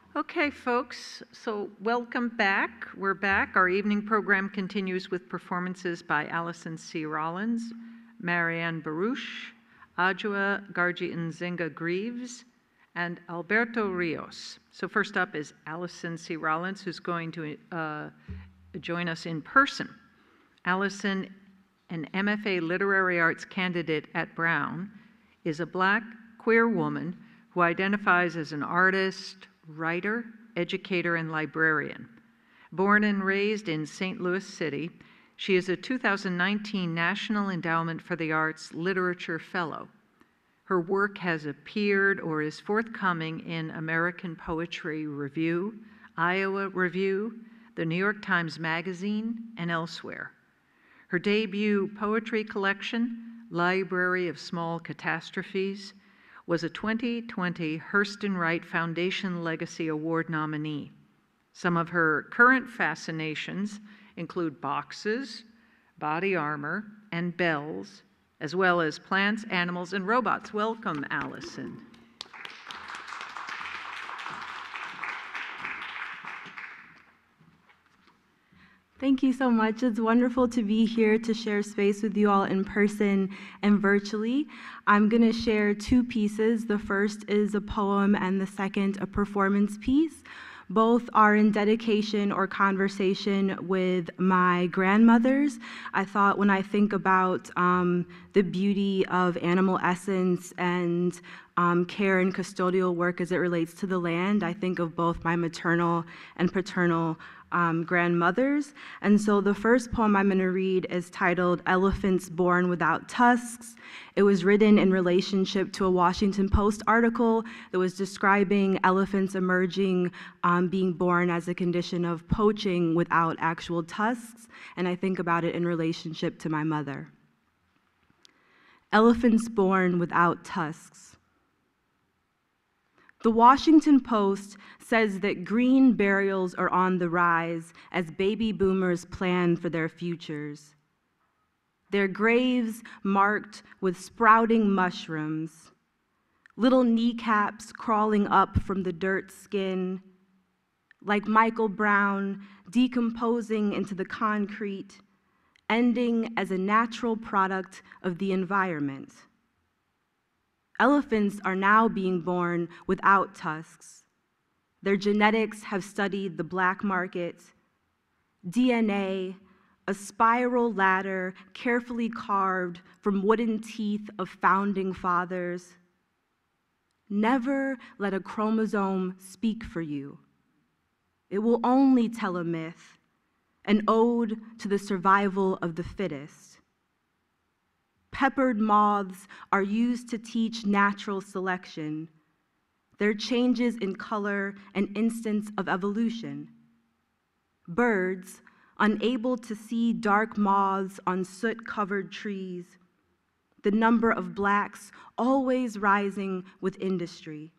Okay, folks, so welcome back. We're back. Our evening program continues with performances by Alison C. Rollins, Marianne Boruch, Adjua Gargi Nzinga Greaves, and Alberto Ríos. So first up is Alison C. Rollins, who's going to join us in person. Alison, an MFA Literary Arts candidate at Brown, is a Black queer woman who identifies as an artist, writer, educator, and librarian. Born and raised in St. Louis City, she is a 2019 National Endowment for the Arts Literature Fellow. Her work has appeared or is forthcoming in American Poetry Review, Iowa Review, the New York Times Magazine, and elsewhere. Her debut poetry collection, Library of Small Catastrophes, was a 2020 Hurston Wright Foundation Legacy Award nominee. Some of her current fascinations include boxes, body armor, and bells, as well as plants, animals, and robots. Welcome, Alison. Thank you so much. It's wonderful to be here to share space with you all in person and virtually. I'm going to share two pieces. The first is a poem and the second a performance piece. Both are in dedication or conversation with my grandmothers. I thought when I think about the beauty of animal essence and care and custodial work as it relates to the land, I think of both my maternal and paternal grandmothers. And so the first poem I'm going to read is titled Elephants Born Without Tusks. It was written in relationship to a Washington Post article that was describing elephants emerging, being born as a condition of poaching without actual tusks, and I think about it in relationship to my mother. Elephants born without tusks. The Washington Post says that green burials are on the rise as baby boomers plan for their futures. Their graves marked with sprouting mushrooms, little kneecaps crawling up from the dirt skin, like Michael Brown decomposing into the concrete, ending as a natural product of the environment. Elephants are now being born without tusks. Their genetics have studied the black market. DNA, a spiral ladder carefully carved from wooden teeth of founding fathers. Never let a chromosome speak for you. It will only tell a myth, an ode to the survival of the fittest. Peppered moths are used to teach natural selection. Their changes in color an instance of evolution. Birds, unable to see dark moths on soot-covered trees. The number of blacks always rising with industry.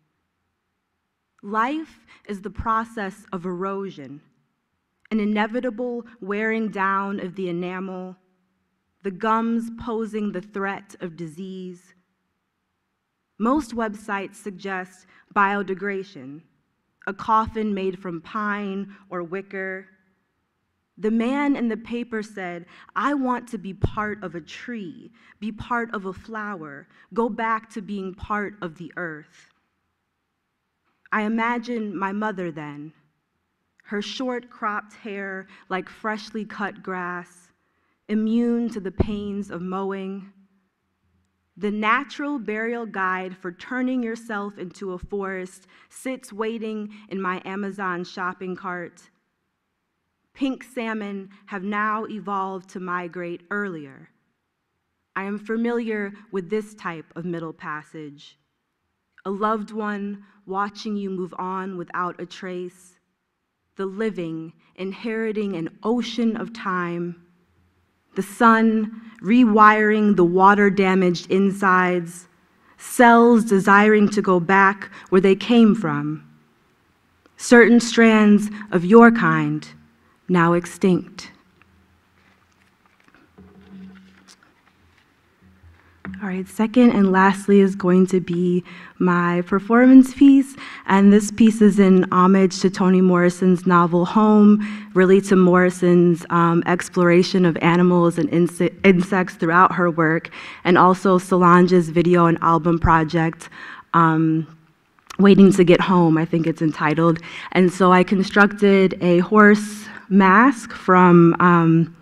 Life is the process of erosion, an inevitable wearing down of the enamel, the gums posing the threat of disease. Most websites suggest biodegradation, a coffin made from pine or wicker. The man in the paper said, I want to be part of a tree, be part of a flower, go back to being part of the earth. I imagine my mother then, her short cropped hair like freshly cut grass, immune to the pains of mowing. The natural burial guide for turning yourself into a forest sits waiting in my Amazon shopping cart. Pink salmon have now evolved to migrate earlier. I am familiar with this type of middle passage. A loved one watching you move on without a trace. The living inheriting an ocean of time. The sun rewiring the water-damaged insides, cells desiring to go back where they came from. Certain strands of your kind, now extinct. All right, second and lastly is going to be my performance piece, and this piece is in homage to Toni Morrison's novel Home, really to Morrison's exploration of animals and insects throughout her work, and also Solange's video and album project, Waiting to Get Home, I think it's entitled. And so I constructed a horse mask from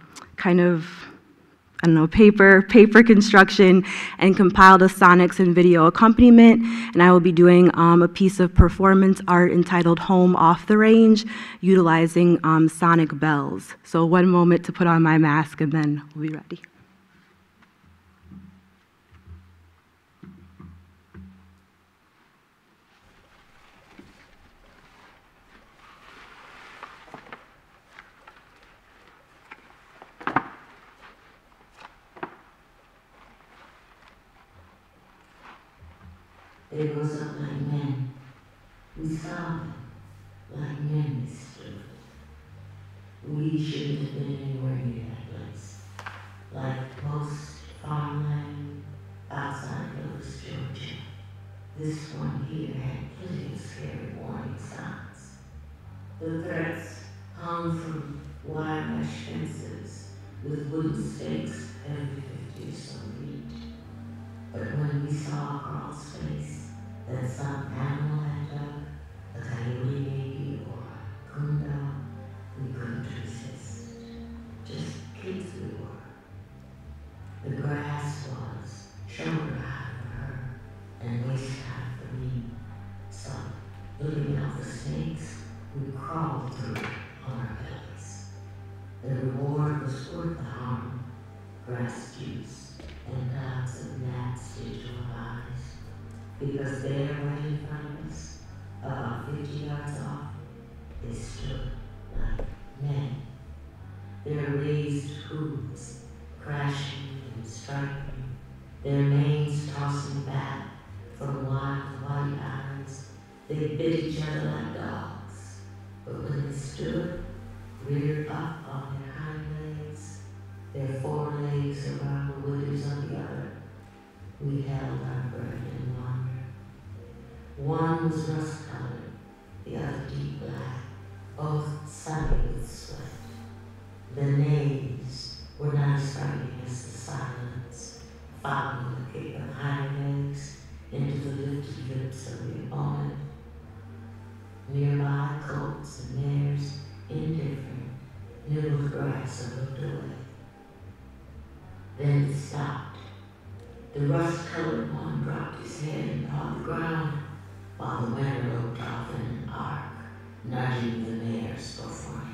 paper construction, and compiled a sonics and video accompaniment. And I will be doing a piece of performance art entitled Home Off the Range, utilizing sonic bells. So one moment to put on my mask and then we'll be ready. They rose up like men. We saw them like men they stood. We shouldn't have been anywhere near that place. Like most farmland outside Lewis, Georgia, this one here had plenty of scary warning signs. The threats hung from wire mesh fences with wooden stakes every 50 or so feet. But when we saw a crawl space that some animal had dug, a coyote maybe, or a coon dog, we couldn't resist. Just kids we were. The grass was shoulder high for her and waist high for me. So, looking out for snakes, we crawled through it on our bellies. The reward was worth the harm, grass juice, and clouds of gnats digital eyes. Because there, right in front of us, about 50 yards off, they stood like men. Their raised hooves crashing and striking, their manes tossing back from wild white eyes. They bit each other like dogs, but when they stood, reared up on their hind legs, their forelegs around the withers on the other, we held our breath in wonder. One was rust-colored, the other deep black, both sunny with sweat. The names were not as frightening as the silence, following the kick of hind legs into the lifted lips of the opponent. Nearby, colts and mares, indifferent, nibbled grass and looked away. Then it stopped. The rust-colored one dropped his head and pawed the ground, while the winner loped off in an arc, nudging the mares before him.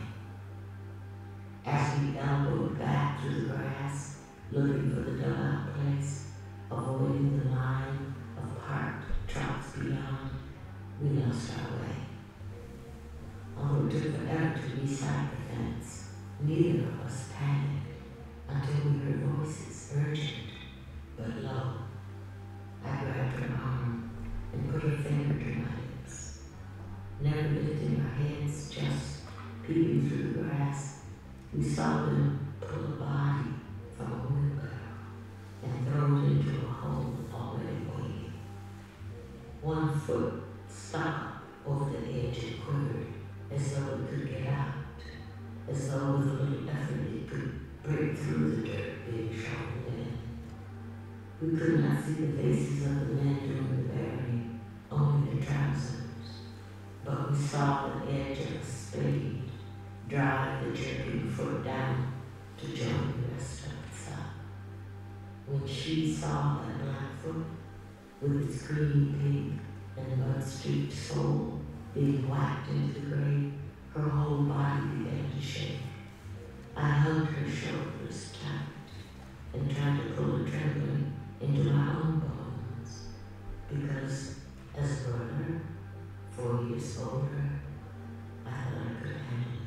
As we elbowed back through the grass, looking for the dugout place, avoiding the line of parked trucks beyond, we lost our way. Although it took forever to recite the fence, neither of us panicked until we heard voices, urgent but low. I grabbed her arm and put her finger to my lips. Never lifting our heads, just peeping through the grass, we saw them pull a body from a wheelbarrow and throw it into a hole already waiting. One foot stuck up over the edge and quivered, as though it could get out, as though with a little effort it could break through the dirt being shoveled in. We could not see the faces of the men doing the burying, only their trousers, but we saw the edge of a spade drive the jerking foot down to join the rest of its up. When she saw that black foot, with its creamy pink and mud-streaked sole being whacked into the grave, her whole body began to shake. I hugged her shoulders tight and tried to pull her trembling into my own bones, because as a brother, 4 years older, I thought I could handle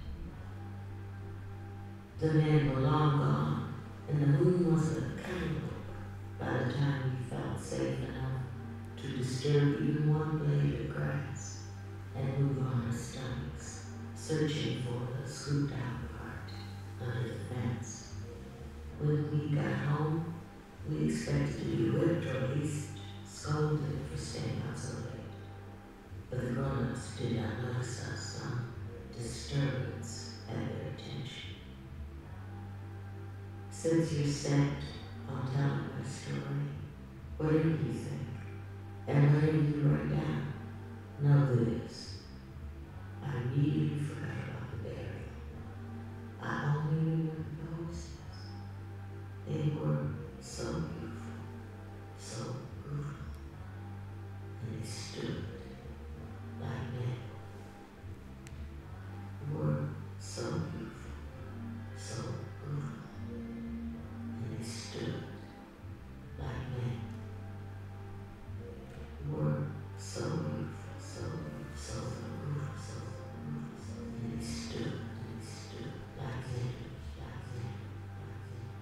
it. The men were long gone, and the moon was a candle by the time we felt safe enough to disturb even one blade of grass and move on our stomachs, searching for the scooped out part under the fence. When we got home, We expected to be whipped or at least scolded for staying out so late. But the grown-ups did not notice us. Some disturbance at their attention. Since you're set on telling my story, what do you think? And what did you write down? Know this. I immediately forgot about the burial. I only remember the roses. They were so beautiful, so brutal. And they stood like men. Were so beautiful, so brutal. And they stood like men. Were so beautiful, so beautiful, so beautiful, so beautiful. And they stood like men, like men, like men.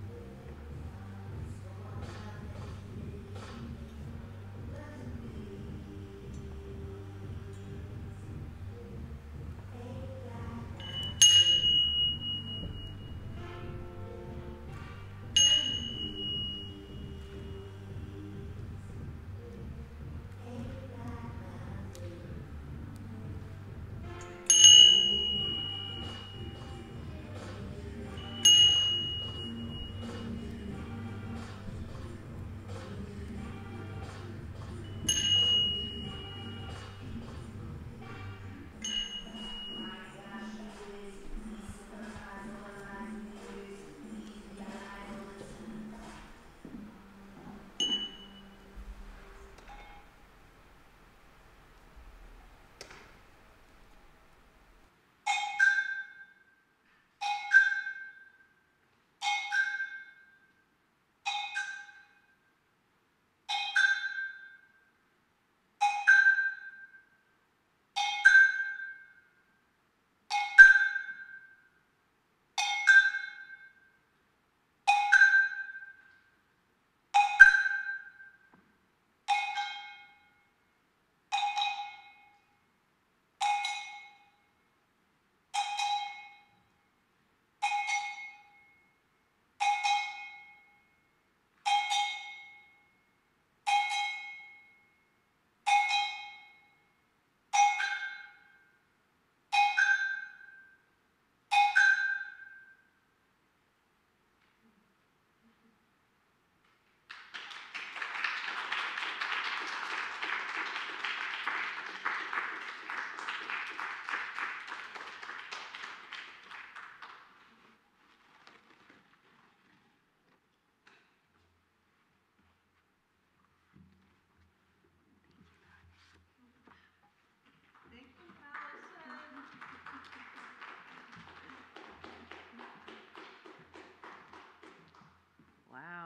Wow,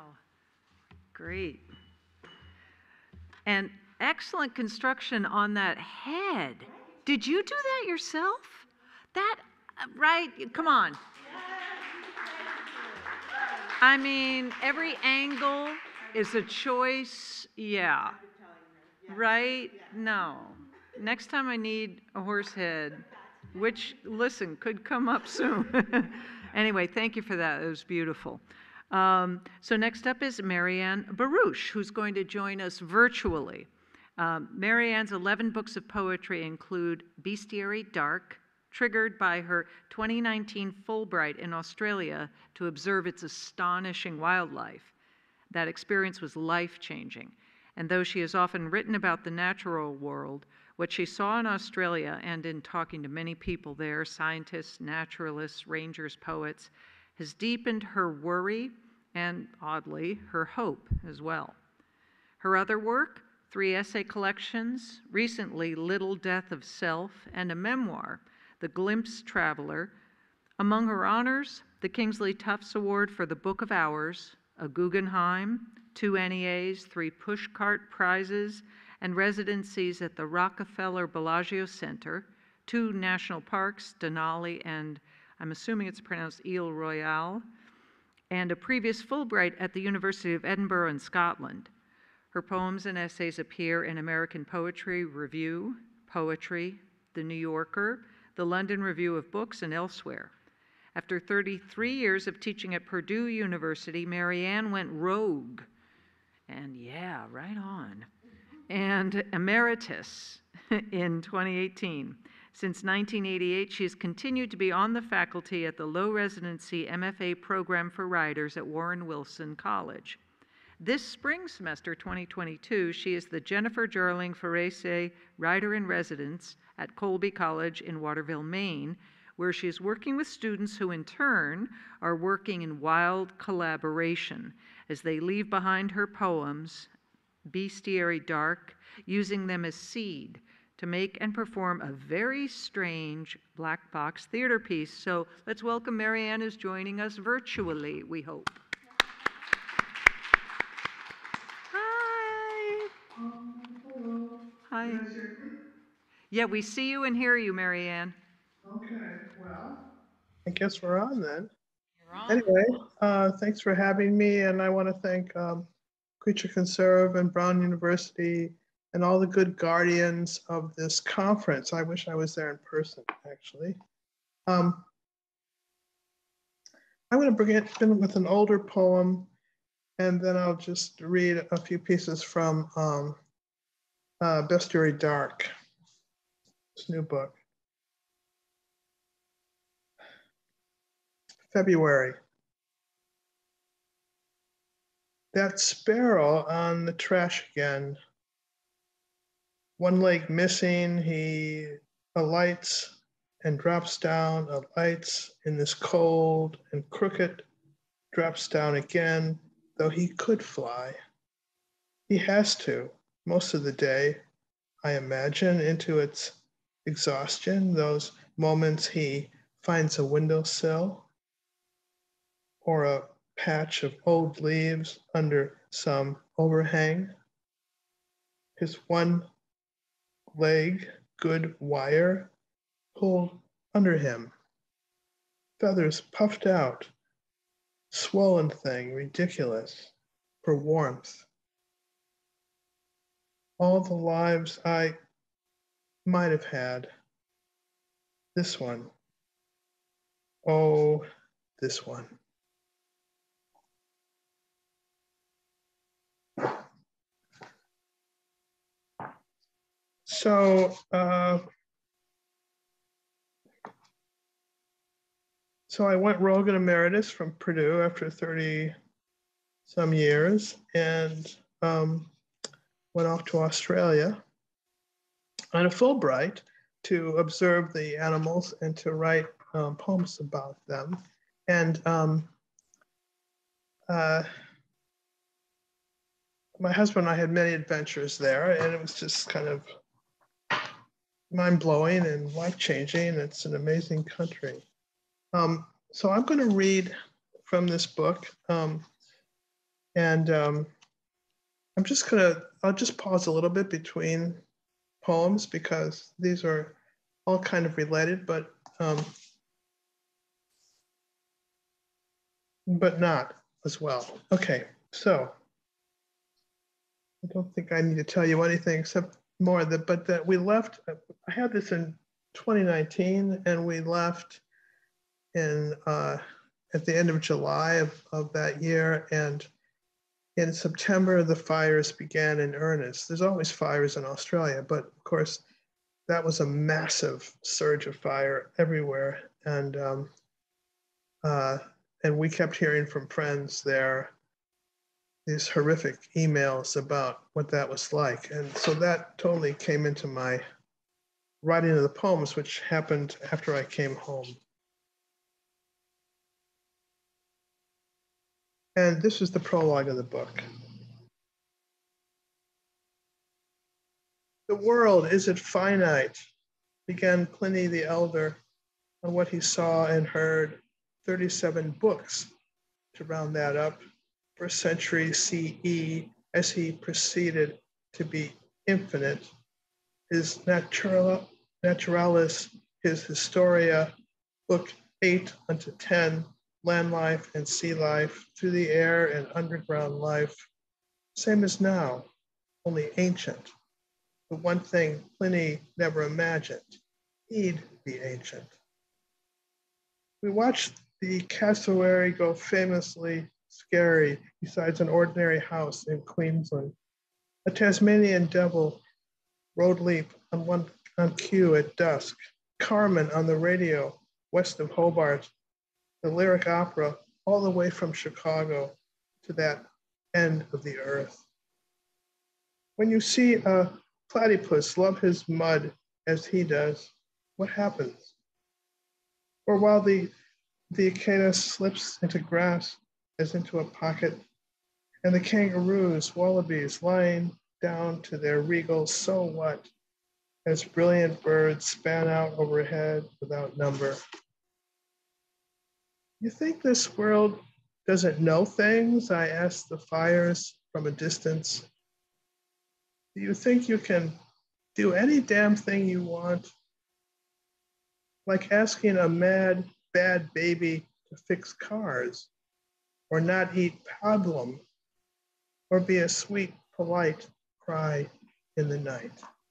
great. And excellent construction on that head. Did you do that yourself? That, right? Come on. I mean, every angle is a choice. Yeah. Right? No. Next time I need a horse head, which, listen, could come up soon. Anyway, thank you for that. It was beautiful. So next up is Marianne Boruch, who's going to join us virtually. Marianne's 11 books of poetry include Bestiary Dark, triggered by her 2019 Fulbright in Australia to observe its astonishing wildlife. That experience was life-changing. And though she has often written about the natural world, what she saw in Australia and in talking to many people there, scientists, naturalists, rangers, poets, has deepened her worry and, oddly, her hope as well. Her other work, 3 essay collections, recently Little Death of Self, and a memoir, The Glimpse Traveler. Among her honors, the Kingsley Tufts Award for the Book of Hours, a Guggenheim, 2 NEAs, 3 Pushcart Prizes, and residencies at the Rockefeller Bellagio Center, 2 national parks, Denali and I'm assuming it's pronounced Ile Royale, and a previous Fulbright at the University of Edinburgh in Scotland. Her poems and essays appear in American Poetry Review, Poetry, The New Yorker, the London Review of Books, and elsewhere. After 33 years of teaching at Purdue University, Marianne went rogue. And yeah, right on. And emeritus in 2018. Since 1988, she has continued to be on the faculty at the low residency MFA program for writers at Warren Wilson College. This spring semester, 2022, she is the Jennifer Jarling Ferese Writer in Residence at Colby College in Waterville, Maine, where she is working with students who in turn are working in wild collaboration as they leave behind her poems, Bestiary Dark, using them as seed to make and perform a very strange black box theater piece. So let's welcome Marianne, who's joining us virtually, we hope. Hi. Hello. Hi. You guys hear me? Yeah, we see you and hear you, Marianne. Okay, well, I guess we're on then. You're on. Anyway, thanks for having me, and I want to thank Creature Conserve and Brown University and all the good guardians of this conference. I wish I was there in person, actually. I'm going to begin with an older poem, and then I'll just read a few pieces from Bestiary Dark, this new book. February. That sparrow on the trash again. One leg missing, he alights and drops down, alights in this cold and crooked, drops down again, though he could fly. He has to, most of the day, I imagine, into its exhaustion, those moments he finds a windowsill or a patch of old leaves under some overhang. His one leg, good wire, pulled under him. Feathers puffed out, swollen thing, ridiculous, for warmth. All the lives I might have had. This one. Oh, this one. So I went rogue and emeritus from Purdue after 30 some years and went off to Australia on a Fulbright to observe the animals and to write poems about them. And my husband and I had many adventures there, and it was just kind of mind-blowing and life-changing. It's an amazing country. So I'm going to read from this book, and I'll just pause a little bit between poems because these are all kind of related, but not as well. Okay, so I don't think I need to tell you anything except more that we left. I had this in 2019, and we left in at the end of July of that year, and in September the fires began in earnest. There's always fires in Australia, but of course that was a massive surge of fire everywhere, and we kept hearing from friends there these horrific emails about what that was like. And so that totally came into my writing of the poems, which happened after I came home. And this is the prologue of the book. The world, is it finite? Began Pliny the Elder on what he saw and heard, 37 books to round that up, first century CE, as he proceeded to be infinite. His Naturalis, his Historia, book 8 unto 10, land life and sea life, through the air and underground life, same as now, only ancient. The one thing Pliny never imagined, he'd be ancient. We watched the cassowary go famously scary besides an ordinary house in Queensland. A Tasmanian devil road leap on cue at dusk. Carmen on the radio west of Hobart. The lyric opera all the way from Chicago to that end of the earth. When you see a platypus love his mud as he does, what happens? Or while the echidna slips into grass as into a pocket, and the kangaroos, wallabies lying down to their regal so what, as brilliant birds span out overhead without number. You think this world doesn't know things? I asked the fires from a distance. Do you think you can do any damn thing you want? Like asking a mad, bad baby to fix cars, or not eat pablum, or be a sweet, polite cry in the night.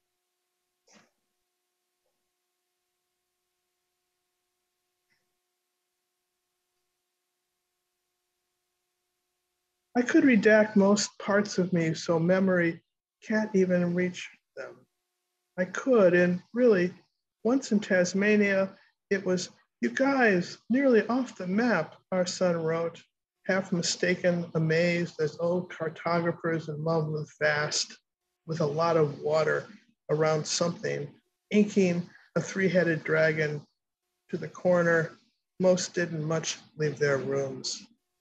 I could redact most parts of me so memory can't even reach them. I could, and really, once in Tasmania, it was, you guys, nearly off the map, our son wrote, half mistaken, amazed as old cartographers in love with vast, with a lot of water around something, inking a three-headed dragon to the corner. Most didn't much leave their rooms.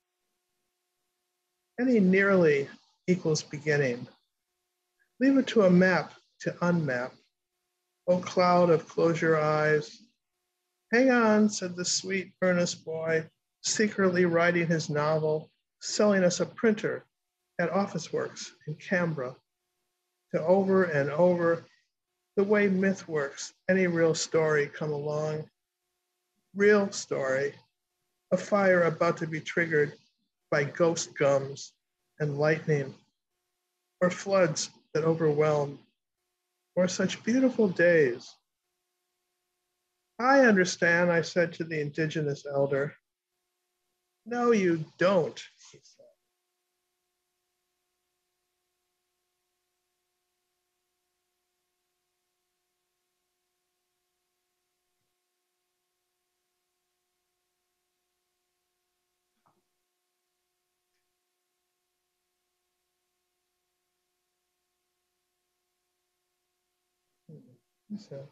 Any nearly equals beginning. Leave it to a map to unmap. Oh, cloud of close your eyes. Hang on, said the sweet, earnest boy, secretly writing his novel, selling us a printer at Office Works in Canberra. To over and over, the way myth works, any real story come along. Real story, a fire about to be triggered by ghost gums and lightning, or floods that overwhelm, or such beautiful days. I understand, I said to the Indigenous elder. No, you don't, he said. So,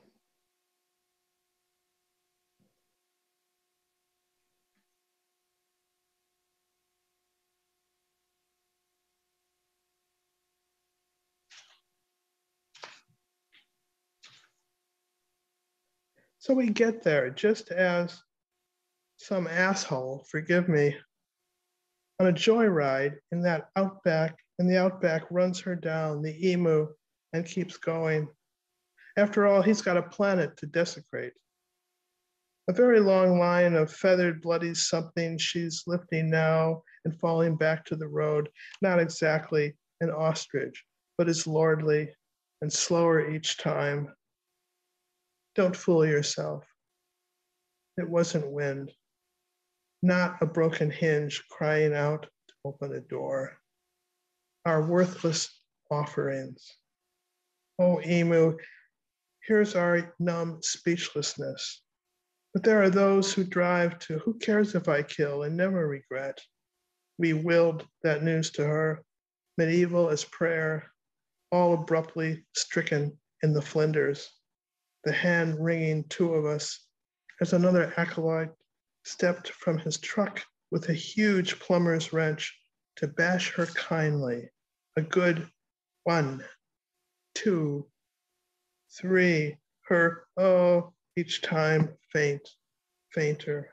so we get there just as some asshole, forgive me, on a joyride in that outback, and the outback runs her down, the emu, and keeps going. After all, he's got a planet to desecrate. A very long line of feathered, bloody something she's lifting now and falling back to the road. Not exactly an ostrich, but is lordly and slower each time. Don't fool yourself. It wasn't wind, not a broken hinge crying out to open a door. Our worthless offerings. Oh, emu, here's our numb speechlessness. But there are those who drive to, who cares if I kill, and never regret. We willed that news to her, medieval as prayer, all abruptly stricken in the Flinders, the hand wringing two of us, as another acolyte stepped from his truck with a huge plumber's wrench to bash her kindly. A good 1, 2, 3, her, oh, each time faint, fainter.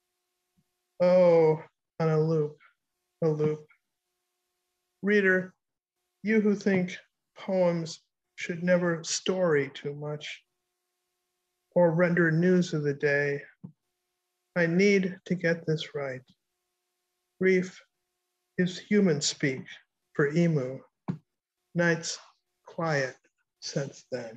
Oh, on a loop, a loop. Reader, you who think poems should never story too much or render news of the day, I need to get this right. Grief is human speak for emu. Night's quiet since then.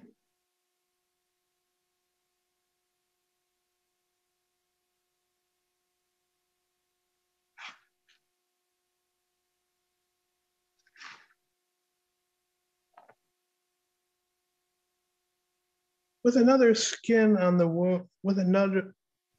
with another skin on the wound, with another's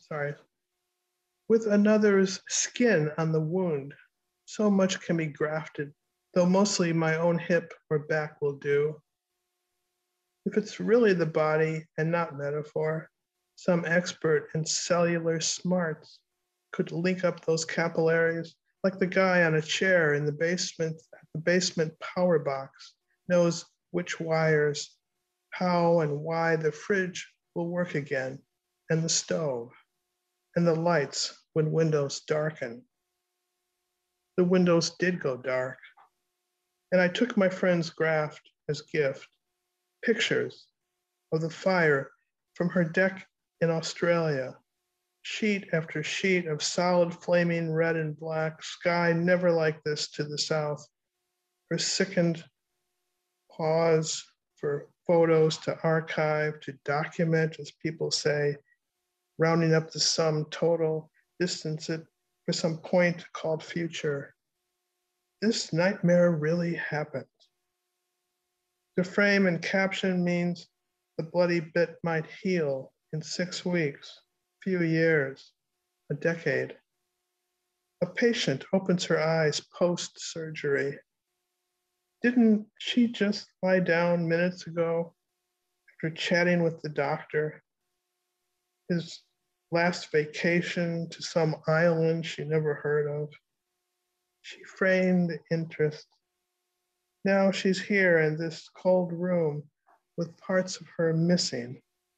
skin on the wound, so much can be grafted, though mostly my own hip or back will do. If it's really the body and not metaphor, some expert in cellular smarts could link up those capillaries like the guy on a chair in the basement power box knows which wires, how and why the fridge will work again, and the stove, and the lights when windows darken. The windows did go dark, and I took my friend's graft as gift, pictures of the fire from her deck in Australia, sheet after sheet of solid flaming red and black, sky never like this to the south, her sickened pause for photos to archive, to document, as people say, rounding up the sum total, distance it for some point called future. This nightmare really happened. The frame and caption means the bloody bit might heal in 6 weeks, few years, a decade. A patient opens her eyes post-surgery. Didn't she just lie down minutes ago after chatting with the doctor? His last vacation to some island she never heard of. She feigned interest. Now she's here in this cold room with parts of her missing.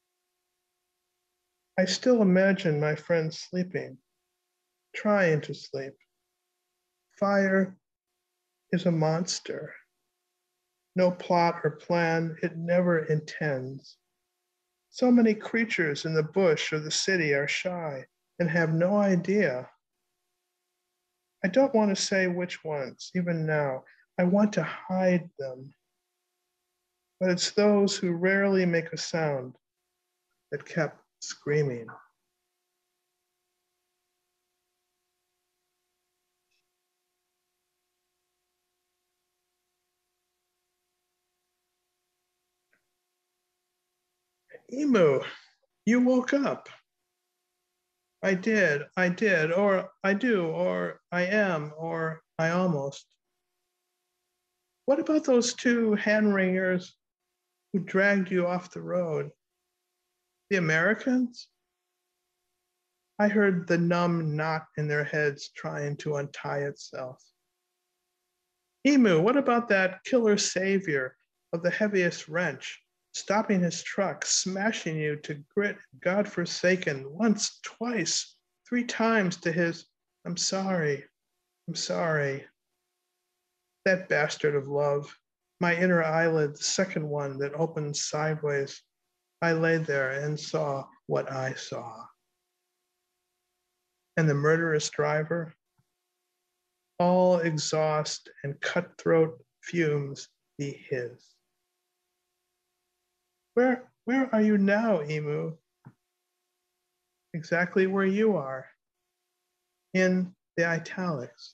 I still imagine my friend sleeping, trying to sleep. Fire is a monster. No plot or plan, it never intends. So many creatures in the bush or the city are shy and have no idea. I don't want to say which ones, even now. I want to hide them. But it's those who rarely make a sound that kept screaming. Emu, you woke up. I did, or I do, or I am, or I almost. What about those 2 hand-wringers who dragged you off the road? The Americans? I heard the numb knot in their heads trying to untie itself. Emu, what about that killer savior of the heaviest wrench, stopping his truck, smashing you to grit, godforsaken, once, twice, 3 times to his, I'm sorry. That bastard of love, my inner eyelid, the second one that opened sideways. I lay there and saw what I saw. And the murderous driver, all exhaust and cutthroat fumes be his. Where are you now, Emu? Exactly where you are, in the italics.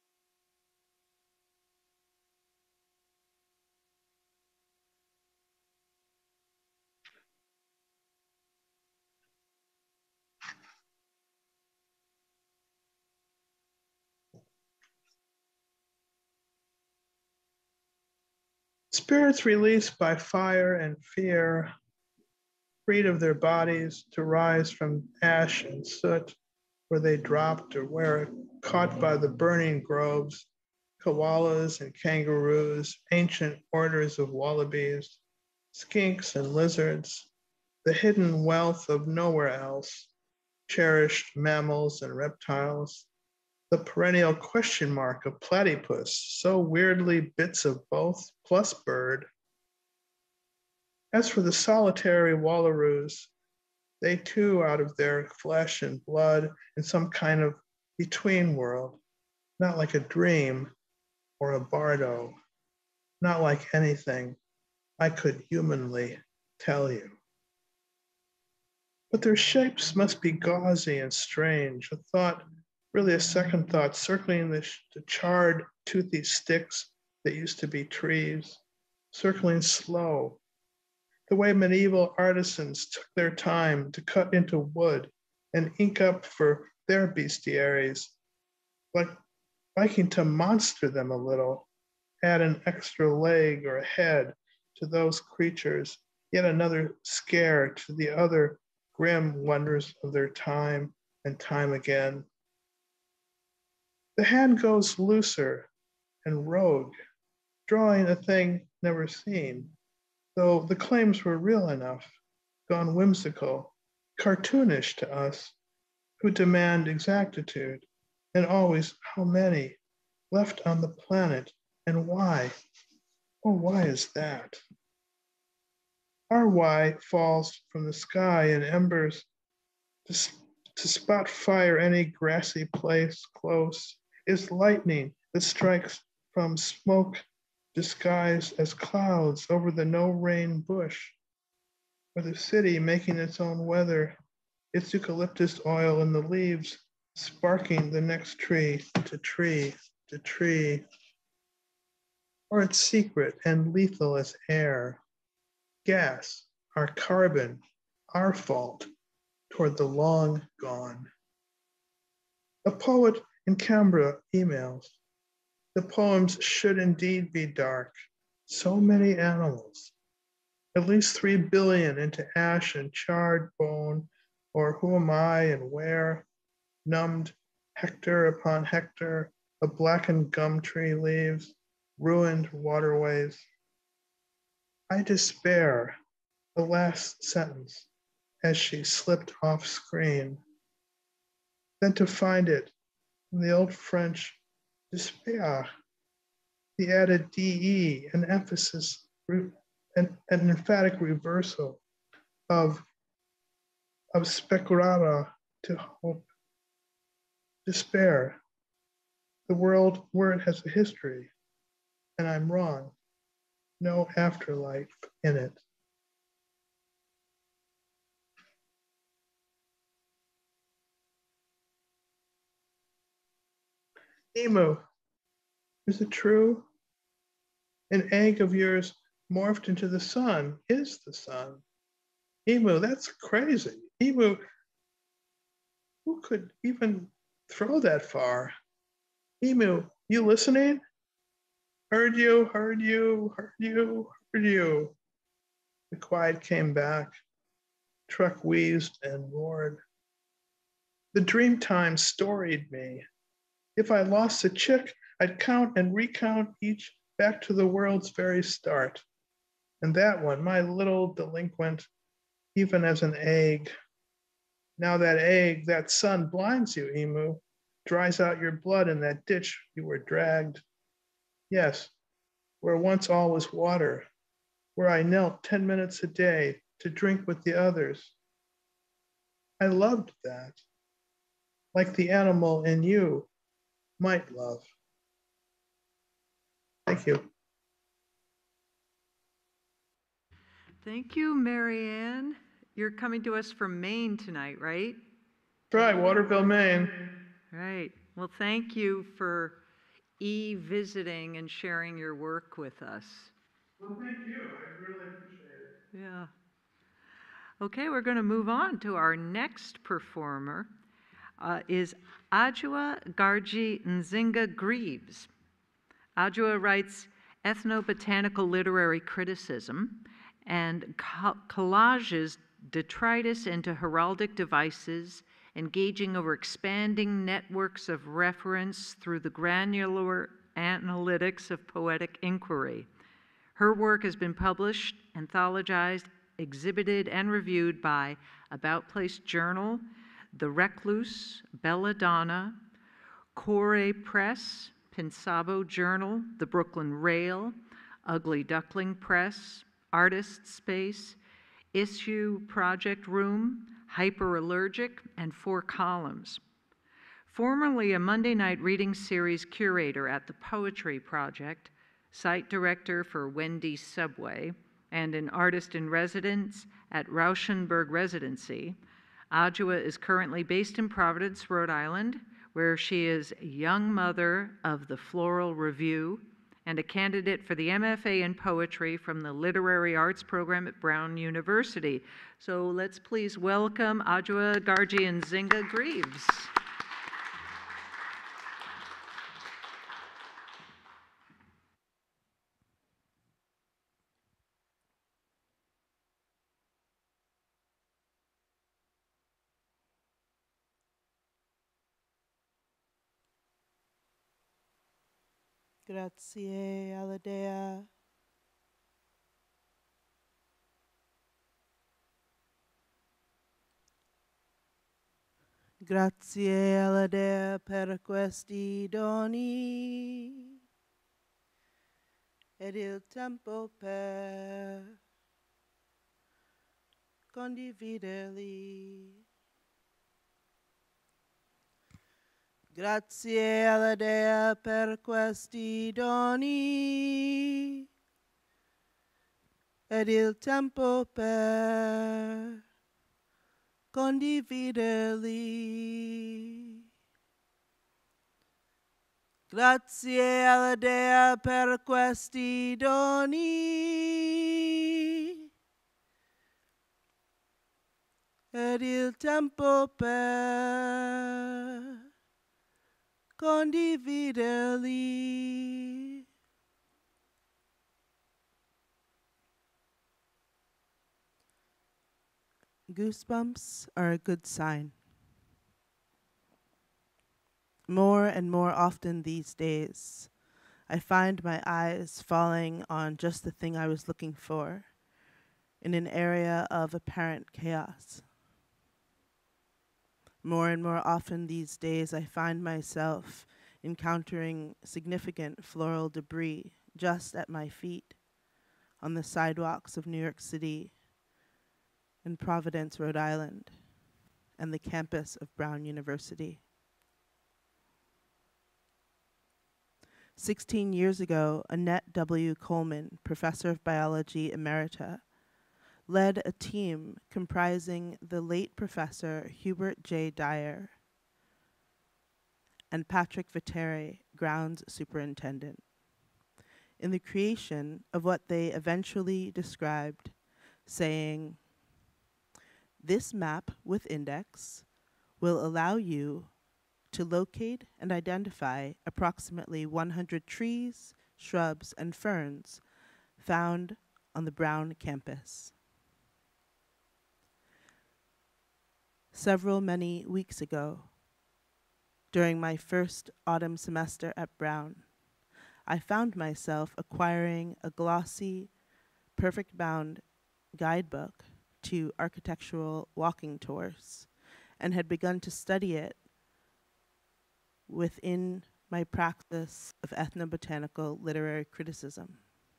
Spirits released by fire and fear, freed of their bodies to rise from ash and soot, where they dropped or where caught by the burning groves, koalas and kangaroos, ancient orders of wallabies, skinks and lizards, the hidden wealth of nowhere else, cherished mammals and reptiles, the perennial question mark of platypus, so weirdly bits of both, plus bird. As for the solitary wallaroos, they too out of their flesh and blood in some kind of between world, not like a dream or a bardo, not like anything I could humanly tell you. But their shapes must be gauzy and strange, a thought, really a second thought, circling the charred, toothy sticks that used to be trees, circling slow. the way medieval artisans took their time to cut into wood and ink up for their bestiaries, like liking to monster them a little, add an extra leg or a head to those creatures, yet another scare to the other grim wonders of their time and time again. The hand goes looser and rogue, drawing a thing never seen, though the claims were real enough, gone whimsical, cartoonish to us, who demand exactitude, and always how many left on the planet and why. Oh, why is that? Our why falls from the sky in embers to spot fire any grassy place close, is lightning that strikes from smoke disguised as clouds over the no-rain bush, or the city making its own weather, its eucalyptus oil in the leaves, sparking the next tree to tree to tree, or its secret and lethal as air, gas, our carbon, our fault, toward the long gone. A poet in Canberra emails, the poems should indeed be dark. So many animals, at least 3 billion into ash and charred bone, or who am I and where, numbed hectare upon hectare of blackened gum tree leaves, ruined waterways. I despair, the last sentence, as she slipped off screen. Then to find it in the old French despair, the added DE, an emphasis, an emphatic reversal of speculata to hope. Despair, the word has a history, and I'm wrong. No afterlife in it. Emu, is it true? An egg of yours morphed into the sun, is the sun. Emu, that's crazy. Emu, who could even throw that far? Emu, you listening? Heard you, heard you, heard you, heard you. The quiet came back. Truck wheezed and roared. The dream time storied me. If I lost a chick, I'd count and recount each back to the world's very start. And that one, my little delinquent, even as an egg. Now that egg, that sun blinds you, Emu, dries out your blood in that ditch you were dragged. Yes, where once all was water, where I knelt 10 minutes a day to drink with the others. I loved that, like the animal in you might love. Thank you. Thank you, Marianne. You're coming to us from Maine tonight, right? Right, Waterville, Maine. Right. Well, thank you for visiting and sharing your work with us. Well, thank you. I really appreciate it. Yeah. Okay, we're going to move on to our next performer. Is Adjua Gargi Nzinga Greaves. Adjua writes ethnobotanical literary criticism and collages detritus into heraldic devices, engaging over expanding networks of reference through the granular analytics of poetic inquiry. Her work has been published, anthologized, exhibited, and reviewed by About Place Journal, The Recluse, Belladonna, Core Press, Pensabo Journal, The Brooklyn Rail, Ugly Duckling Press, Artist Space, Issue Project Room, Hyperallergic, and 4 Columns. Formerly a Monday night reading series curator at the Poetry Project, site director for Wendy's Subway, and an artist in residence at Rauschenberg Residency, Adjua is currently based in Providence, Rhode Island, where she is young mother of the Floral Review and a candidate for the MFA in Poetry from the Literary Arts program at Brown University. So let's please welcome Adjua Gargi Nzinga Greaves. Grazie alla Dea. Grazie alla Dea per questi doni ed il tempo per condividerli. Grazie alla Dea per questi doni ed il tempo per condividerli. Grazie alla Dea per questi doni ed il tempo per condividerli. Goosebumps are a good sign. More and more often these days, I find my eyes falling on just the thing I was looking for in an area of apparent chaos. More and more often these days, I find myself encountering significant floral debris just at my feet on the sidewalks of New York City and Providence, Rhode Island, and the campus of Brown University. 16 years ago, Annette W. Coleman, professor of biology emerita, led a team comprising the late Professor Hubert J. Dyer and Patrick Viteri, grounds superintendent, in the creation of what they eventually described, saying, "This map with index will allow you to locate and identify approximately 100 trees, shrubs, and ferns found on the Brown campus." Many weeks ago, during my first autumn semester at Brown, I found myself acquiring a glossy, perfect-bound guidebook to architectural walking tours and had begun to study it within my practice of ethnobotanical literary criticism.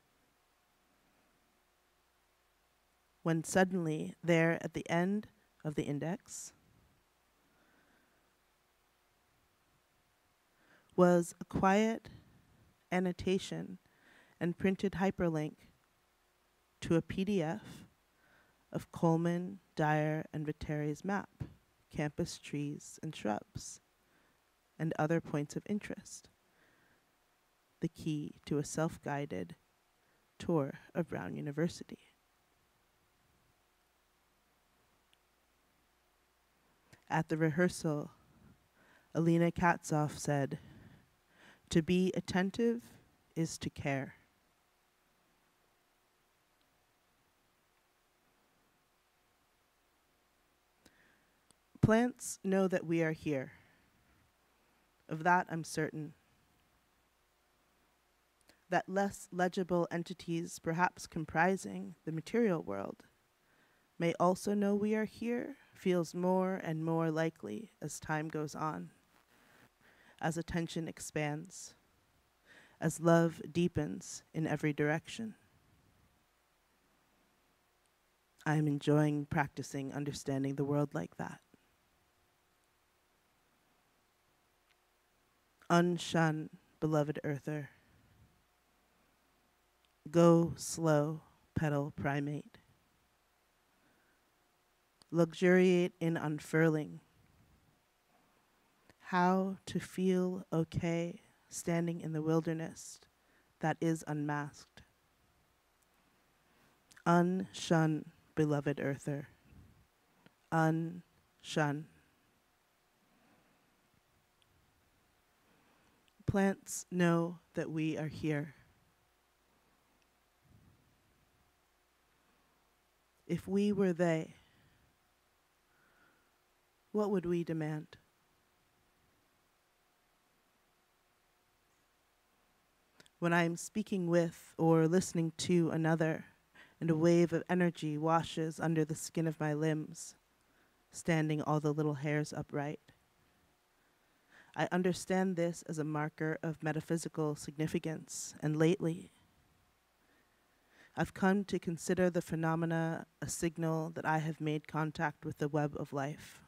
When suddenly, there at the end of the index was a quiet annotation and printed hyperlink to a PDF of Coleman, Dyer, and Viteri's map, campus trees and shrubs, and other points of interest, the key to a self-guided tour of Brown University. At the rehearsal, Alina Katzoff said, "To be attentive is to care." Plants know that we are here. Of that I'm certain. That less legible entities, perhaps comprising the material world, may also know we are here feels more and more likely as time goes on, as attention expands, as love deepens in every direction. I am enjoying practicing understanding the world like that. Unshun, beloved earther. Go slow, petal primate. Luxuriate in unfurling. How to feel okay standing in the wilderness that is unmasked. Unshun, beloved earther. Unshun. Plants know that we are here. If we were they, what would we demand? When I am speaking with or listening to another, and a wave of energy washes under the skin of my limbs, standing all the little hairs upright, I understand this as a marker of metaphysical significance, and lately, I've come to consider the phenomena a signal that I have made contact with the web of life.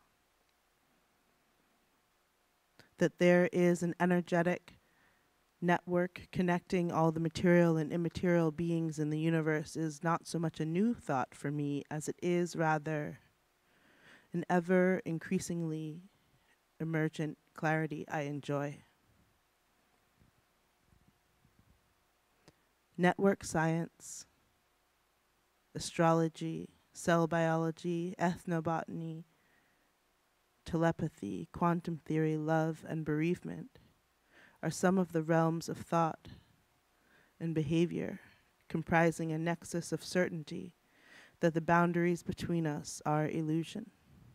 That there is an energetic network connecting all the material and immaterial beings in the universe is not so much a new thought for me as it is rather an ever increasingly emergent clarity I enjoy. Network science, astrology, cell biology, ethnobotany, telepathy, quantum theory, love, and bereavement are some of the realms of thought and behavior comprising a nexus of certainty that the boundaries between us are illusion.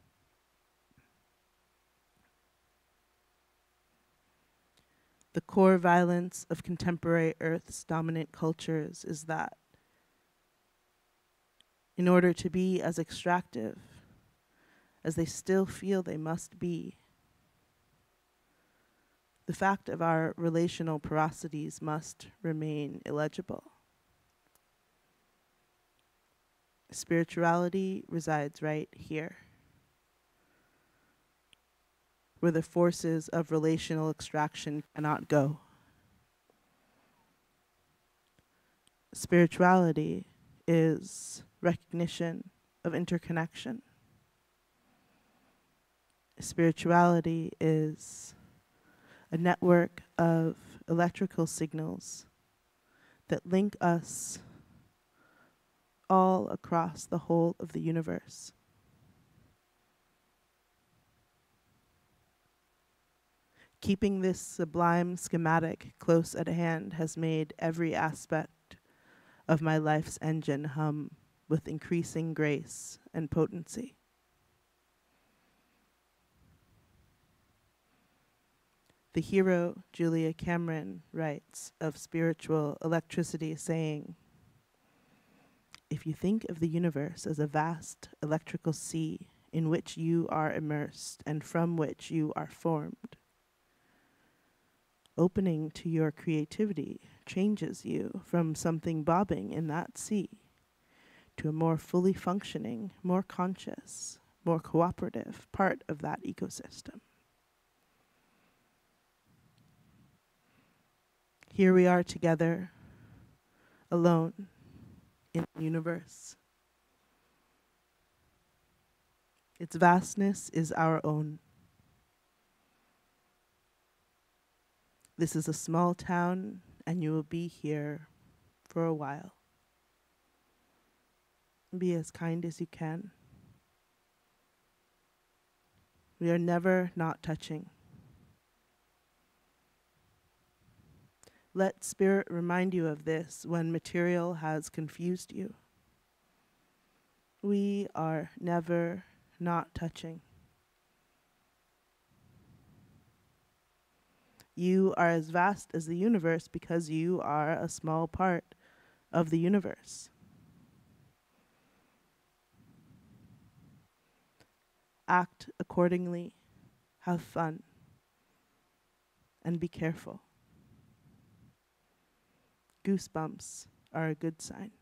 The core violence of contemporary Earth's dominant cultures is that in order to be as extractive as they still feel they must be, the fact of our relational porosities must remain illegible. Spirituality resides right here, where the forces of relational extraction cannot go. Spirituality is recognition of interconnection. Spirituality is a network of electrical signals that link us all across the whole of the universe. Keeping this sublime schematic close at hand has made every aspect of my life's engine hum with increasing grace and potency. The hero Julia Cameron writes of spiritual electricity, saying, "If you think of the universe as a vast electrical sea in which you are immersed and from which you are formed, opening to your creativity changes you from something bobbing in that sea to a more fully functioning, more conscious, more cooperative part of that ecosystem." Here we are together, alone in the universe. Its vastness is our own. This is a small town, and you will be here for a while. Be as kind as you can. We are never not touching. Let spirit remind you of this when material has confused you. We are never not touching. You are as vast as the universe because you are a small part of the universe. Act accordingly, have fun, and be careful. Goosebumps are a good sign.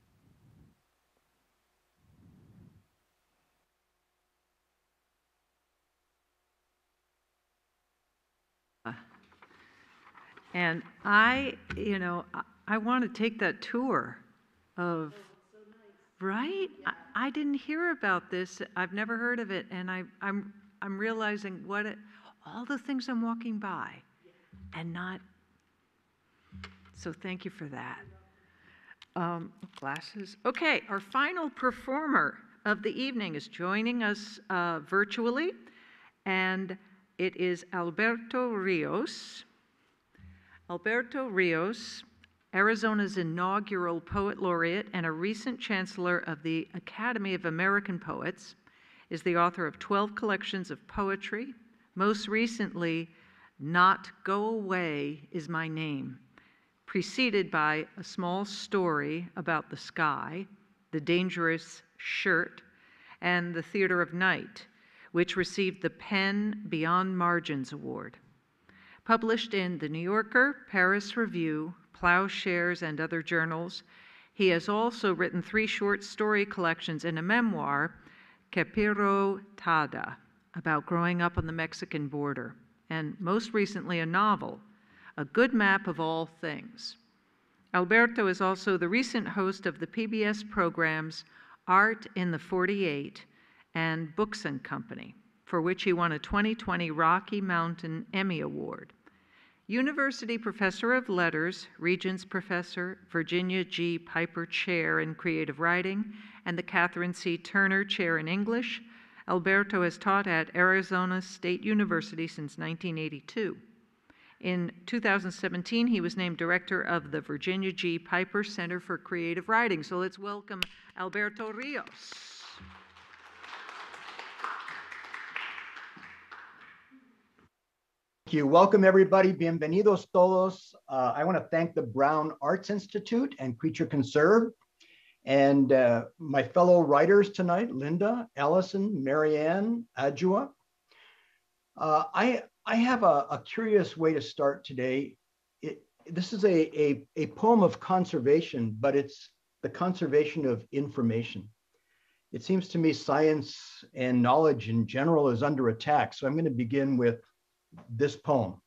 And I want to take that tour of, right? Yeah. I didn't hear about this. I've never heard of it, and I'm realizing all the things I'm walking by, and not So thank you for that. Glasses. Okay, our final performer of the evening is joining us virtually, and it is Alberto Ríos. Alberto Ríos, Arizona's inaugural poet laureate and a recent chancellor of the Academy of American Poets, is the author of 12 collections of poetry, most recently, Not Go Away Is My Name, preceded by a small story about the sky, The Dangerous Shirt, and The Theater of Night, which received the PEN Beyond Margins Award. Published in The New Yorker, Paris Review, Plowshares, and other journals, he has also written 3 short story collections and a memoir, Capiro Tada, about growing up on the Mexican border, and most recently a novel, A Good Map of All Things. Alberto is also the recent host of the PBS programs Art in the 48 and Books and Company, for which he won a 2020 Rocky Mountain Emmy Award. University Professor of Letters, Regents Professor, Virginia G. Piper Chair in Creative Writing, and the Catherine C. Turner Chair in English, Alberto has taught at Arizona State University since 1982. In 2017, he was named director of the Virginia G. Piper Center for Creative Writing. So let's welcome Alberto Ríos. Thank you. Welcome, everybody. Bienvenidos todos. I want to thank the Brown Arts Institute and Creature Conserve and my fellow writers tonight, Linda, Alison, Marianne, Adjua. I have a curious way to start today. This is a poem of conservation, but it's the conservation of information. It seems to me science and knowledge in general is under attack. So I'm going to begin with this poem.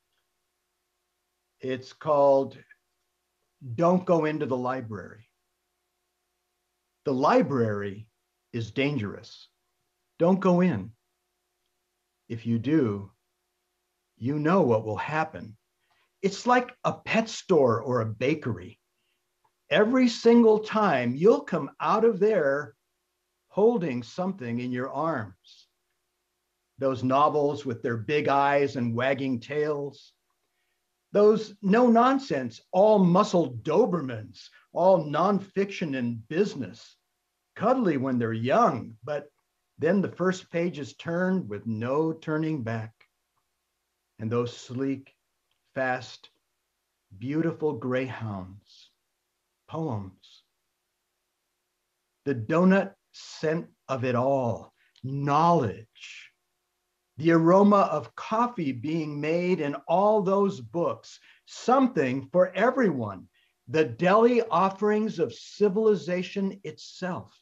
It's called Don't Go Into the Library. The library is dangerous. Don't go in. If you do, you know what will happen. It's like a pet store or a bakery. Every single time you'll come out of there holding something in your arms. Those novels with their big eyes and wagging tails. Those no-nonsense, all-muscle Dobermans, all nonfiction and business. Cuddly when they're young, but then the first page is turned with no turning back. And those sleek, fast, beautiful greyhounds, poems. The donut scent of it all, knowledge. The aroma of coffee being made in all those books, something for everyone, the deli offerings of civilization itself.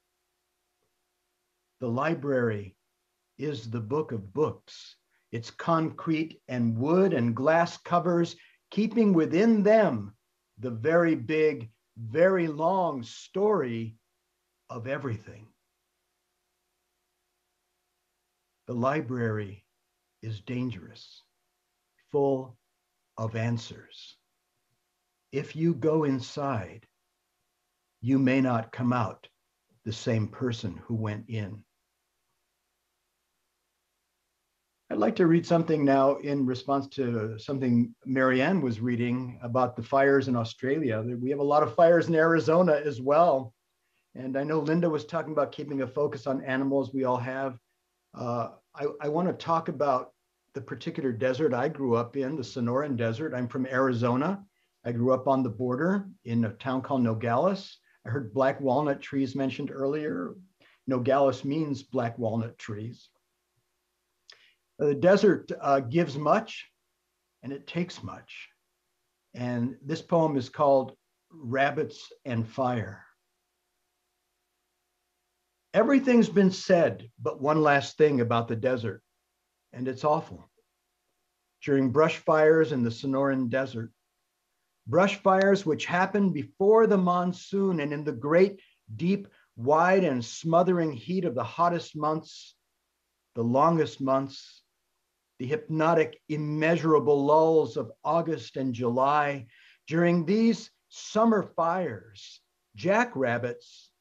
The library is the book of books, its concrete and wood and glass covers, keeping within them the very big, very long story of everything. The library is dangerous, full of answers. If you go inside, you may not come out the same person who went in. I'd like to read something now in response to something Marianne was reading about the fires in Australia. We have a lot of fires in Arizona as well. And I know Linda was talking about keeping a focus on animals. We all have. I want to talk about the particular desert I grew up in, the Sonoran Desert. I'm from Arizona. I grew up on the border in a town called Nogales. I heard black walnut trees mentioned earlier. Nogales means black walnut trees. The desert gives much and it takes much. And this poem is called Rabbits and Fire. Everything's been said, but one last thing about the desert, and it's awful. During brush fires in the Sonoran Desert, brush fires which happened before the monsoon and in the great, deep, wide, and smothering heat of the hottest months, the longest months, the hypnotic, immeasurable lulls of August and July, During these summer fires, jackrabbits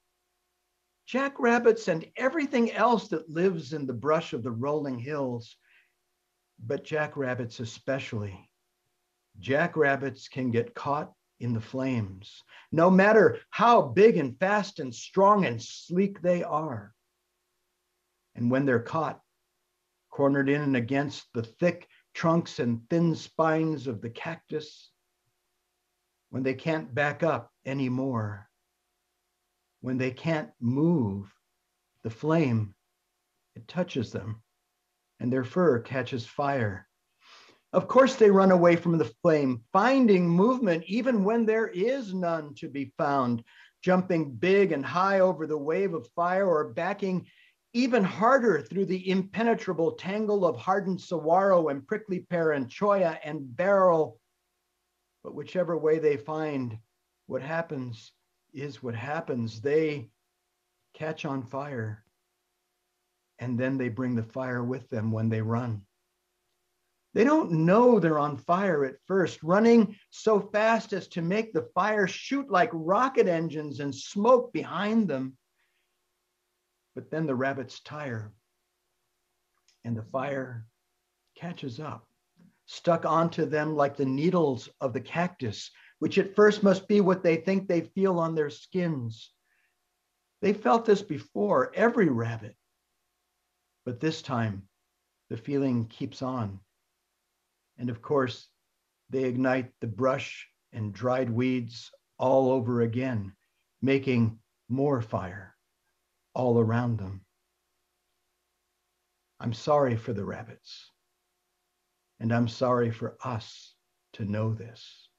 and everything else that lives in the brush of the rolling hills, but jackrabbits especially. Jackrabbits can get caught in the flames, no matter how big and fast and strong and sleek they are. And when they're caught, cornered in and against the thick trunks and thin spines of the cactus, when they can't back up anymore, when they can't move, the flame, it touches them and their fur catches fire. Of course, they run away from the flame, finding movement even when there is none to be found, jumping big and high over the wave of fire or backing even harder through the impenetrable tangle of hardened saguaro and prickly pear and cholla and beryl. But whichever way they find, what happens is what happens. They catch on fire, and then they bring the fire with them when they run. They don't know they're on fire at first, running so fast as to make the fire shoot like rocket engines and smoke behind them. But then the rabbits tire, and the fire catches up, stuck onto them like the needles of the cactus, which at first must be what they think they feel on their skins. They felt this before, every rabbit. But this time, the feeling keeps on. And of course, they ignite the brush and dried weeds all over again, making more fire all around them. I'm sorry for the rabbits, and I'm sorry for us to know this.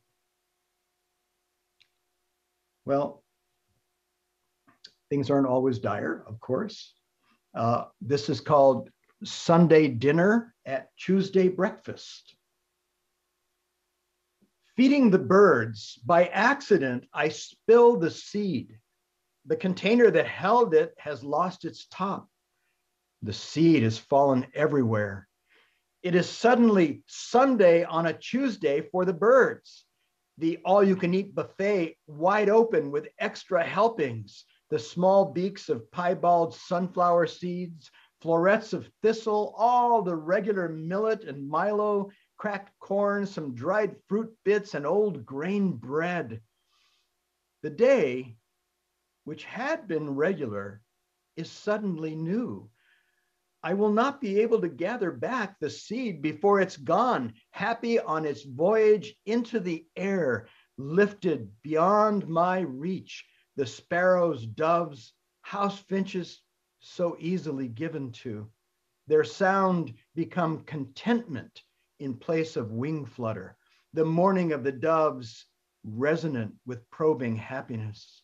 Well, things aren't always dire, of course. This is called Sunday dinner at Tuesday breakfast. Feeding the birds, by accident, I spill the seed. The container that held it has lost its top. The seed has fallen everywhere. It is suddenly Sunday on a Tuesday for the birds. The all-you-can-eat buffet wide open with extra helpings, the small beaks of piebald sunflower seeds, florets of thistle, all the regular millet and milo, cracked corn, some dried fruit bits, and old grain bread. The day, which had been regular, is suddenly new. I will not be able to gather back the seed before it's gone, happy on its voyage into the air, lifted beyond my reach, the sparrows, doves, house finches, so easily given to. Their sound become contentment in place of wing flutter, the mourning of the doves resonant with probing happiness.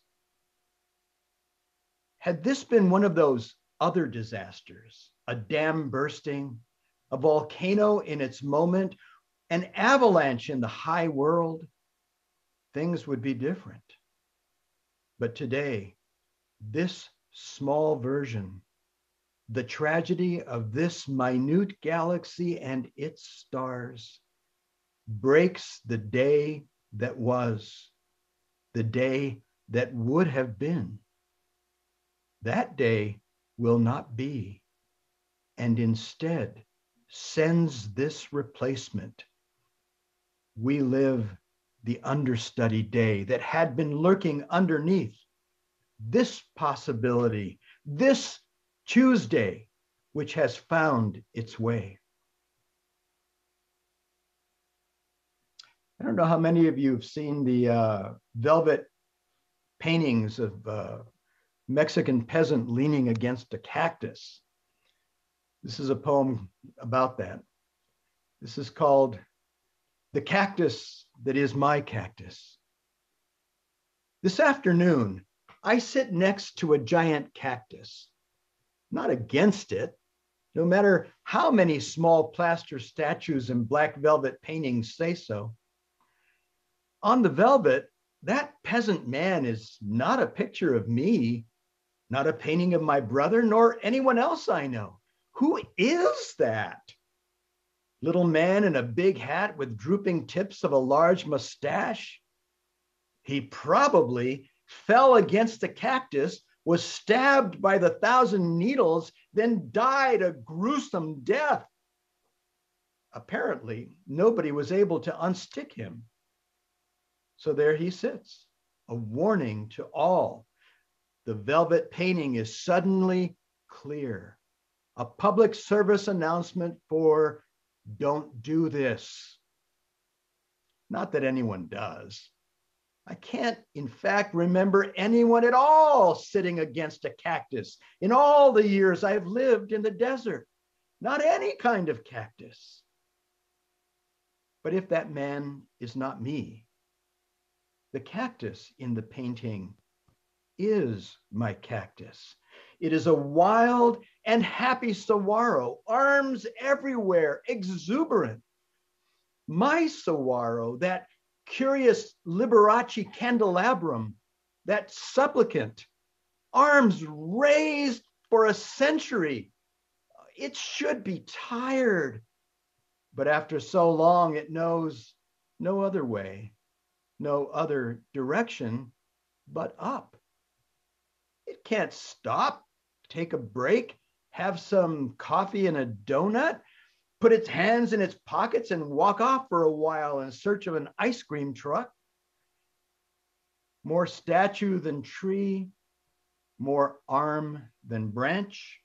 Had this been one of those other disasters, a dam bursting, a volcano in its moment, an avalanche in the high world, things would be different. But today, this small version, the tragedy of this minute galaxy and its stars, breaks the day that was, the day that would have been. That day will not be, and instead sends this replacement. We live the understudy day that had been lurking underneath. This possibility, this Tuesday, which has found its way. I don't know how many of you have seen the velvet paintings of Mexican peasant leaning against a cactus. This is a poem about that. This is called The Cactus That Is My Cactus. This afternoon, I sit next to a giant cactus, not against it, no matter how many small plaster statues and black velvet paintings say so. On the velvet, that peasant man is not a picture of me, not a painting of my brother, nor anyone else I know. Who is that? Little man in a big hat with drooping tips of a large mustache. He probably fell against the cactus, was stabbed by the 1,000 needles, then died a gruesome death. Apparently, nobody was able to unstick him. So there he sits, a warning to all. The velvet painting is suddenly clear. A public service announcement for don't do this. Not that anyone does. I can't, in fact, remember anyone at all sitting against a cactus in all the years I've lived in the desert. Not any kind of cactus. But if that man is not me, the cactus in the painting is my cactus. It is a wild and happy saguaro, arms everywhere, exuberant. My saguaro, that curious Liberace candelabrum, that supplicant, arms raised for a century. It should be tired, but after so long, it knows no other way, no other direction but up. It can't stop, take a break, have some coffee and a donut, put its hands in its pockets and walk off for a while in search of an ice cream truck. More statue than tree, more arm than branch.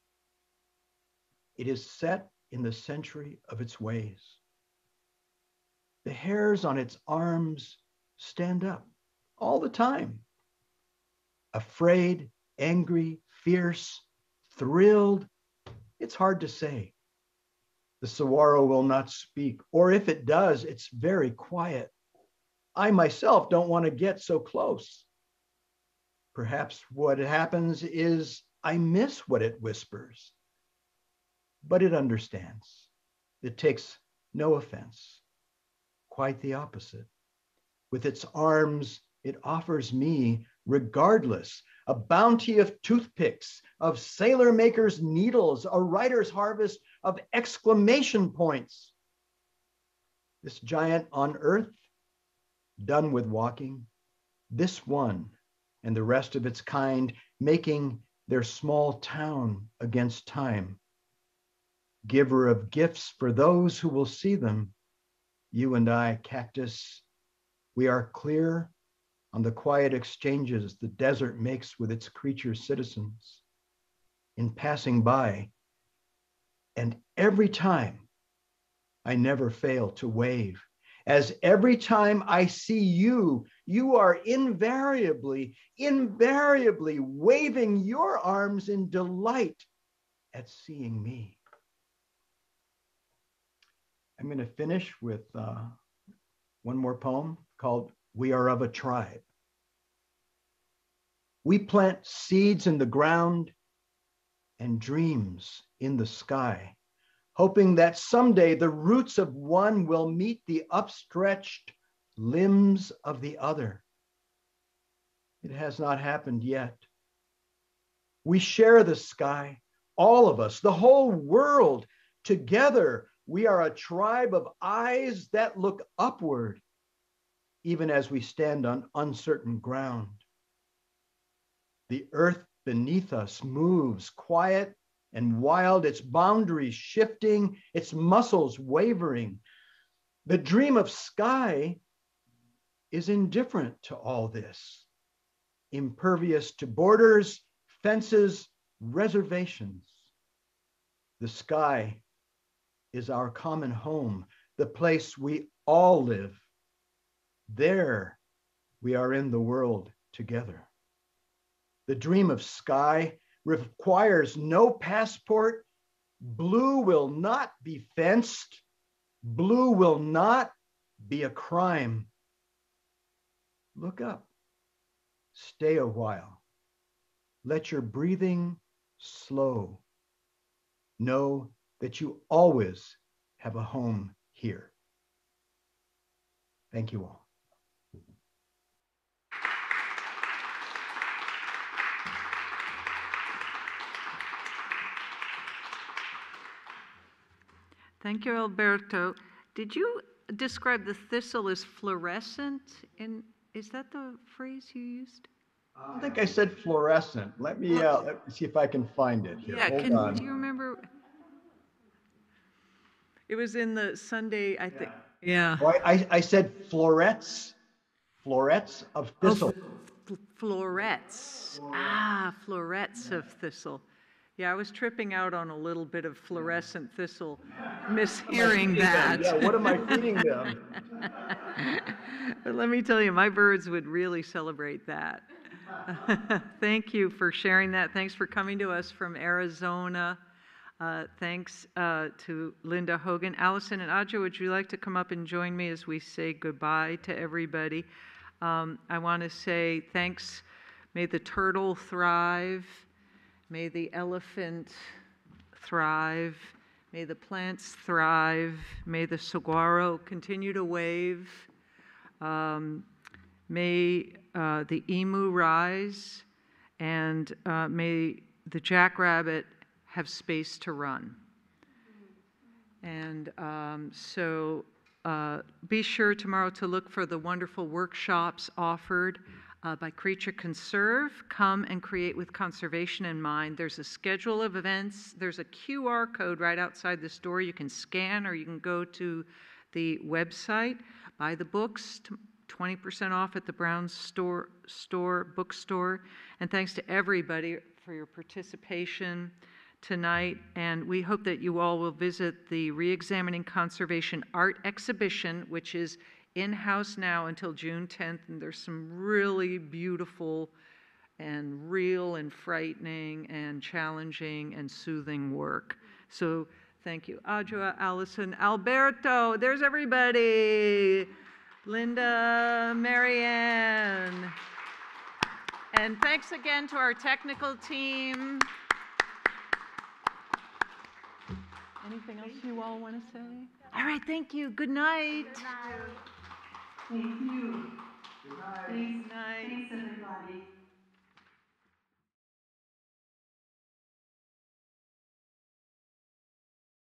It is set in the century of its ways. The hairs on its arms stand up all the time. Afraid, angry, fierce, thrilled. It's hard to say. The saguaro will not speak, or if it does, it's very quiet. I myself don't want to get so close. Perhaps what happens is I miss what it whispers, but it understands. It takes no offense. Quite the opposite. With its arms, it offers me, regardless, a bounty of toothpicks, of sailor maker's needles, a writer's harvest of exclamation points. This giant on earth, done with walking, this one and the rest of its kind making their small town against time. Giver of gifts for those who will see them, you and I, cactus, we are clear on the quiet exchanges the desert makes with its creature citizens in passing by. And every time, I never fail to wave, as every time I see you, you are invariably waving your arms in delight at seeing me. I'm going to finish with one more poem called We Are of a Tribe. We plant seeds in the ground and dreams in the sky, hoping that someday the roots of one will meet the upstretched limbs of the other. It has not happened yet. We share the sky, all of us, the whole world. Together, we are a tribe of eyes that look upward, even as we stand on uncertain ground. The earth beneath us moves quiet and wild, its boundaries shifting, its muscles wavering. The dream of sky is indifferent to all this, impervious to borders, fences, reservations. The sky is our common home, the place we all live. There we are in the world together. The dream of sky requires no passport. Blue will not be fenced. Blue will not be a crime. Look up. Stay a while. Let your breathing slow. Know that you always have a home here. Thank you all. Thank you, Alberto. Did you describe the thistle as fluorescent? Is that the phrase you used? I think I said fluorescent. Let me see if I can find it here. Yeah, Hold on. do you remember? It was in the Sunday, I think. Yeah. Well, I said florets of thistle. Florets. Ah, florets of thistle. Yeah, I was tripping out on a little bit of fluorescent thistle, mishearing that. Yeah, what am I feeding them? But let me tell you, my birds would really celebrate that. Thank you for sharing that. Thanks for coming to us from Arizona. Thanks to Linda Hogan. Alison and Adjua, would you like to come up and join me as we say goodbye to everybody? I want to say thanks. May the turtle thrive. May the elephant thrive. May the plants thrive. May the saguaro continue to wave. May the emu rise. And may the jackrabbit have space to run. And so be sure tomorrow to look for the wonderful workshops offered by Creature Conserve. Come and create with conservation in mind. There's a schedule of events. There's a QR code right outside this door you can scan, or you can go to the website, buy the books, 20% off at the Brown bookstore. And thanks to everybody for your participation tonight, and we hope that you all will visit the Reexamining Conservation Art Exhibition, which is in-house now until June 10th, and there's some really beautiful and real and frightening and challenging and soothing work. So thank you. Adjua, Alison, Alberto, there's everybody. Linda, Marianne. And thanks again to our technical team. Anything else you all want to say? All right, thank you. Good night. Thank you. Good night. Thanks, Night. thanks everybody.